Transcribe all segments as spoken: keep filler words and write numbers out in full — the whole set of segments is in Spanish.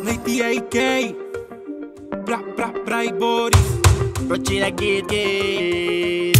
Nate A K, Bra Bra Bright Body, Rochila Kid Kid.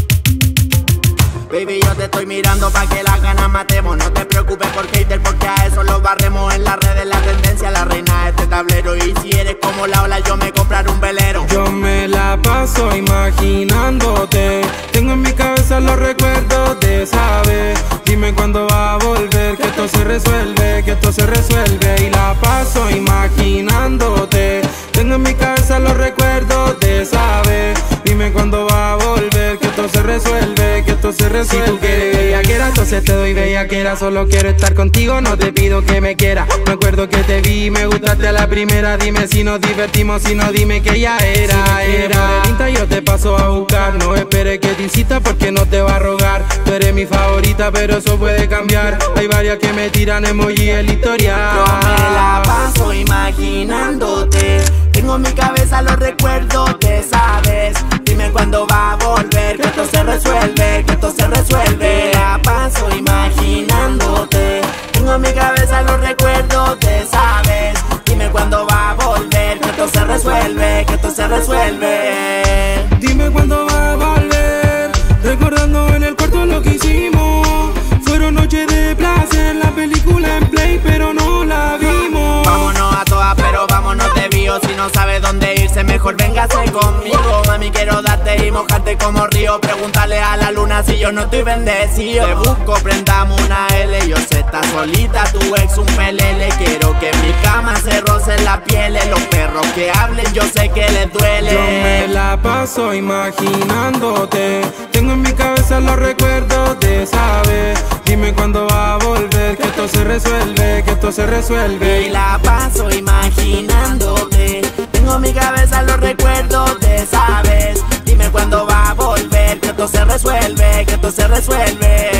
Baby, yo te estoy mirando pa' que las ganas matemos. No te preocupes por hater, porque a eso lo barremos. En las redes la tendencia, la reina de este tablero. Y si eres como la ola, yo me compraré un velero. Yo me la paso imaginándote. Tengo en mi cabeza los recuerdos de esa vez. Dime cuándo va a volver, que esto se resuelve, que esto se resuelve. Y la paso imaginándote. Tengo en mi cabeza los recuerdos de esa vez. Dime cuándo va a volver, que esto se resuelve, que esto se resuelve. Si tú quieres bellaquera, entonces te doy bellaquera. Solo quiero estar contigo, no te pido que me quieras. Me acuerdo que te vi, me gustaste a la primera. Dime si nos divertimos, si no dime que ya era, si era tinta, yo te paso a buscar. No esperes que te insista porque no te va a rogar. Tú eres mi favorita, pero eso puede cambiar. Hay varias que me tiran emoji en la historia. Yo me la paso imaginándote. Tengo en mi cabeza los recuerdos de esa vez. Dime cuándo va a volver, que esto se resuelve, que esto se resuelve. La paso imaginándote. Tengo en mi cabeza los recuerdos de esa vez. Dime cuándo va a volver, que esto se resuelve, que esto se resuelve. Dime cuándo va a volver, recordando en el cuarto lo que hicimos. Fueron noches de placer, la película en play, pero no la vimos. Vámonos a todas, pero vámonos de bio. Si no sabes dónde irse, mejor véngase conmigo. Mami, quiero darte y mojarte como río. Pregúntale a la luna si yo no estoy bendecido. Te busco, prendamos una L. Yo sé, estás solita, tu ex un pelele. Quiero que en mi cama se rocen la piel. Los perros que hablen, yo sé que les duele. Yo me la paso imaginándote. Tengo en mi cabeza los recuerdos de esa vez. Dime cuándo va a volver, que esto se resuelve, que esto se resuelve. Y la paso imaginándote. Tengo en mi cabeza los recuerdos de esa vez. Dime cuándo va a volver, que esto se resuelve, que esto se resuelve.